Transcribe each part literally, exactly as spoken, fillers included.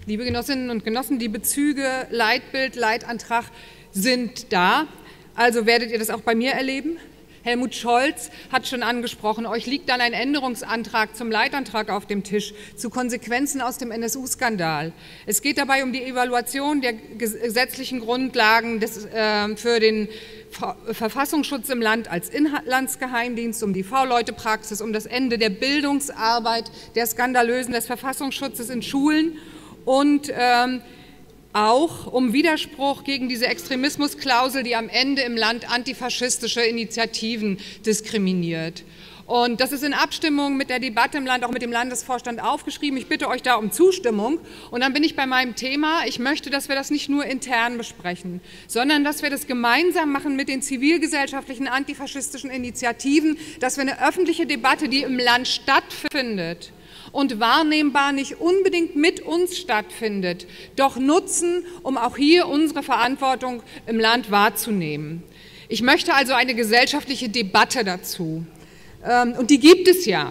Liebe Genossinnen und Genossen, die Bezüge, Leitbild, Leitantrag sind da. Also werdet ihr das auch bei mir erleben. Helmut Scholz hat schon angesprochen, euch liegt dann ein Änderungsantrag zum Leitantrag auf dem Tisch zu Konsequenzen aus dem N S U-Skandal. Es geht dabei um die Evaluation der gesetzlichen Grundlagen des, äh, für den Ver Verfassungsschutz im Land als Inlandsgeheimdienst, um die V-Leute-Praxis, um das Ende der Bildungsarbeit, der skandalösen des Verfassungsschutzes in Schulen und ähm, auch um Widerspruch gegen diese Extremismusklausel, die am Ende im Land antifaschistische Initiativen diskriminiert. Und das ist in Abstimmung mit der Debatte im Land, auch mit dem Landesvorstand aufgeschrieben. Ich bitte euch da um Zustimmung. Und dann bin ich bei meinem Thema. Ich möchte, dass wir das nicht nur intern besprechen, sondern dass wir das gemeinsam machen mit den zivilgesellschaftlichen antifaschistischen Initiativen, dass wir eine öffentliche Debatte, die im Land stattfindet, und wahrnehmbar nicht unbedingt mit uns stattfindet, doch nutzen, um auch hier unsere Verantwortung im Land wahrzunehmen. Ich möchte also eine gesellschaftliche Debatte dazu. Und die gibt es ja.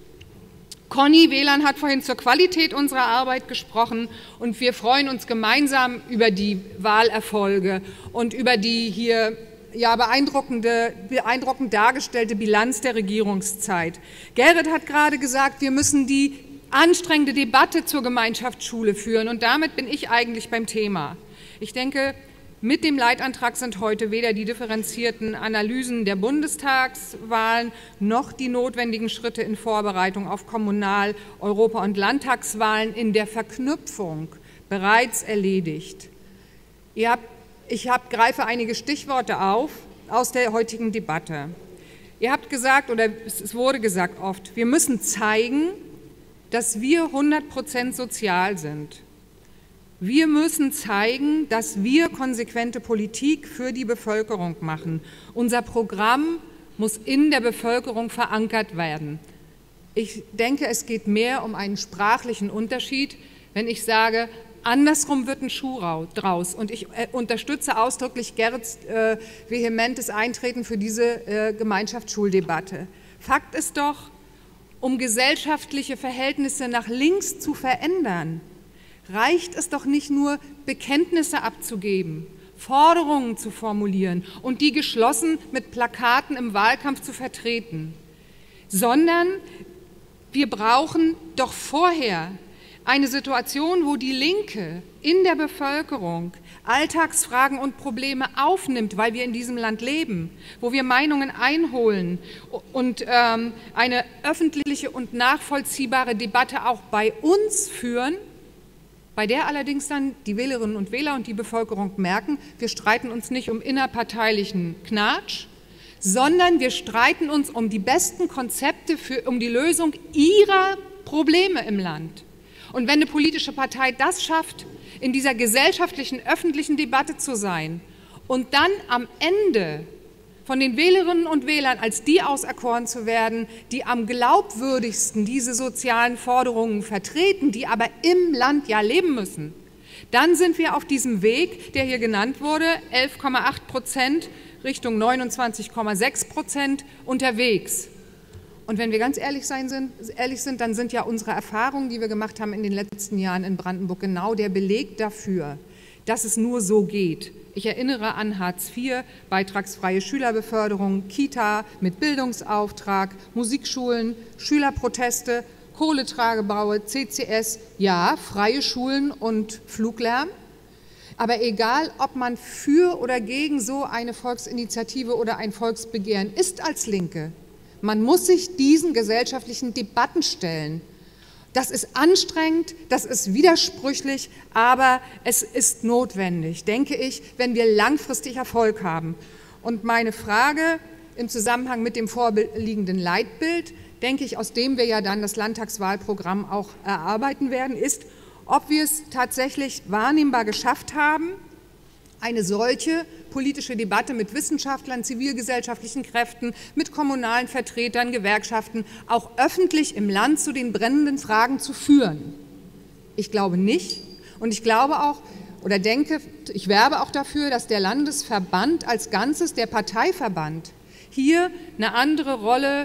Conny Wehland hat vorhin zur Qualität unserer Arbeit gesprochen und wir freuen uns gemeinsam über die Wahlerfolge und über die hier ja, beeindruckende, beeindruckend dargestellte Bilanz der Regierungszeit. Gerrit hat gerade gesagt, wir müssen die anstrengende Debatte zur Gemeinschaftsschule führen und damit bin ich eigentlich beim Thema. Ich denke, mit dem Leitantrag sind heute weder die differenzierten Analysen der Bundestagswahlen noch die notwendigen Schritte in Vorbereitung auf Kommunal-, Europa- und Landtagswahlen in der Verknüpfung bereits erledigt. Ihr habt Ich hab, greife einige Stichworte auf aus der heutigen Debatte. Ihr habt gesagt, oder es wurde gesagt oft, wir müssen zeigen, dass wir hundert Prozent sozial sind. Wir müssen zeigen, dass wir konsequente Politik für die Bevölkerung machen. Unser Programm muss in der Bevölkerung verankert werden. Ich denke, es geht mehr um einen sprachlichen Unterschied, wenn ich sage, andersrum wird ein Schuh draus. Und ich äh, unterstütze ausdrücklich Gerrits äh, vehementes Eintreten für diese äh, Gemeinschaftsschuldebatte. Fakt ist doch, um gesellschaftliche Verhältnisse nach links zu verändern, reicht es doch nicht nur, Bekenntnisse abzugeben, Forderungen zu formulieren und die geschlossen mit Plakaten im Wahlkampf zu vertreten, sondern wir brauchen doch vorher eine Situation, wo die Linke in der Bevölkerung Alltagsfragen und Probleme aufnimmt, weil wir in diesem Land leben, wo wir Meinungen einholen und ähm, eine öffentliche und nachvollziehbare Debatte auch bei uns führen, bei der allerdings dann die Wählerinnen und Wähler und die Bevölkerung merken, wir streiten uns nicht um innerparteilichen Knatsch, sondern wir streiten uns um die besten Konzepte für, um die Lösung ihrer Probleme im Land. Und wenn eine politische Partei das schafft, in dieser gesellschaftlichen, öffentlichen Debatte zu sein und dann am Ende von den Wählerinnen und Wählern als die auserkoren zu werden, die am glaubwürdigsten diese sozialen Forderungen vertreten, die aber im Land ja leben müssen, dann sind wir auf diesem Weg, der hier genannt wurde, elf Komma acht Prozent Richtung neunundzwanzig Komma sechs Prozent unterwegs. Und wenn wir ganz ehrlich, sein sind, ehrlich sind, dann sind ja unsere Erfahrungen, die wir gemacht haben in den letzten Jahren in Brandenburg, genau der Beleg dafür, dass es nur so geht. Ich erinnere an Hartz vier, beitragsfreie Schülerbeförderung, Kita mit Bildungsauftrag, Musikschulen, Schülerproteste, Kohletagebaue, C C S, ja, freie Schulen und Fluglärm. Aber egal, ob man für oder gegen so eine Volksinitiative oder ein Volksbegehren ist als Linke, man muss sich diesen gesellschaftlichen Debatten stellen. Das ist anstrengend, das ist widersprüchlich, aber es ist notwendig, denke ich, wenn wir langfristig Erfolg haben. Und meine Frage im Zusammenhang mit dem vorliegenden Leitbild, denke ich, aus dem wir ja dann das Landtagswahlprogramm auch erarbeiten werden, ist, ob wir es tatsächlich wahrnehmbar geschafft haben, eine solche politische Debatte mit Wissenschaftlern, zivilgesellschaftlichen Kräften, mit kommunalen Vertretern, Gewerkschaften auch öffentlich im Land zu den brennenden Fragen zu führen. Ich glaube nicht und ich glaube auch oder denke, ich werbe auch dafür, dass der Landesverband als Ganzes, der Parteiverband, hier eine andere Rolle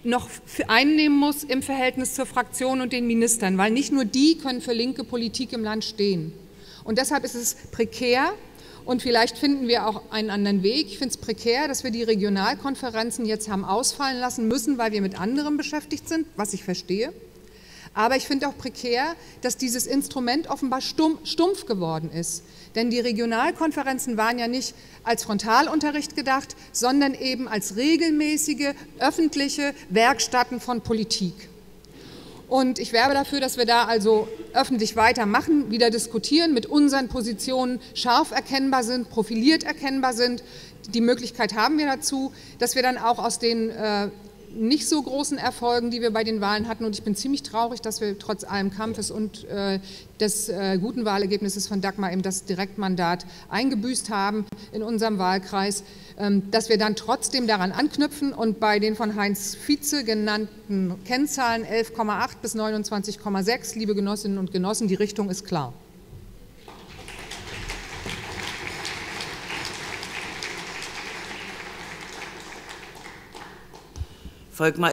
noch einnehmen muss im Verhältnis zur Fraktion und den Ministern, weil nicht nur die können für linke Politik im Land stehen. Und deshalb ist es prekär, und vielleicht finden wir auch einen anderen Weg. Ich finde es prekär, dass wir die Regionalkonferenzen jetzt haben ausfallen lassen müssen, weil wir mit anderem beschäftigt sind, was ich verstehe. Aber ich finde auch prekär, dass dieses Instrument offenbar stumpf geworden ist. Denn die Regionalkonferenzen waren ja nicht als Frontalunterricht gedacht, sondern eben als regelmäßige öffentliche Werkstätten von Politik. Und ich werbe dafür, dass wir da also öffentlich weitermachen, wieder diskutieren, mit unseren Positionen scharf erkennbar sind, profiliert erkennbar sind. Die Möglichkeit haben wir dazu, dass wir dann auch aus den äh, nicht so großen Erfolgen, die wir bei den Wahlen hatten, und ich bin ziemlich traurig, dass wir trotz allem Kampfes und äh, des äh, guten Wahlergebnisses von Dagmar eben das Direktmandat eingebüßt haben in unserem Wahlkreis, ähm, dass wir dann trotzdem daran anknüpfen und bei den von Heinz Vize genannten Kennzahlen elf Komma acht bis neunundzwanzig Komma sechs, liebe Genossinnen und Genossen, die Richtung ist klar. Volkmar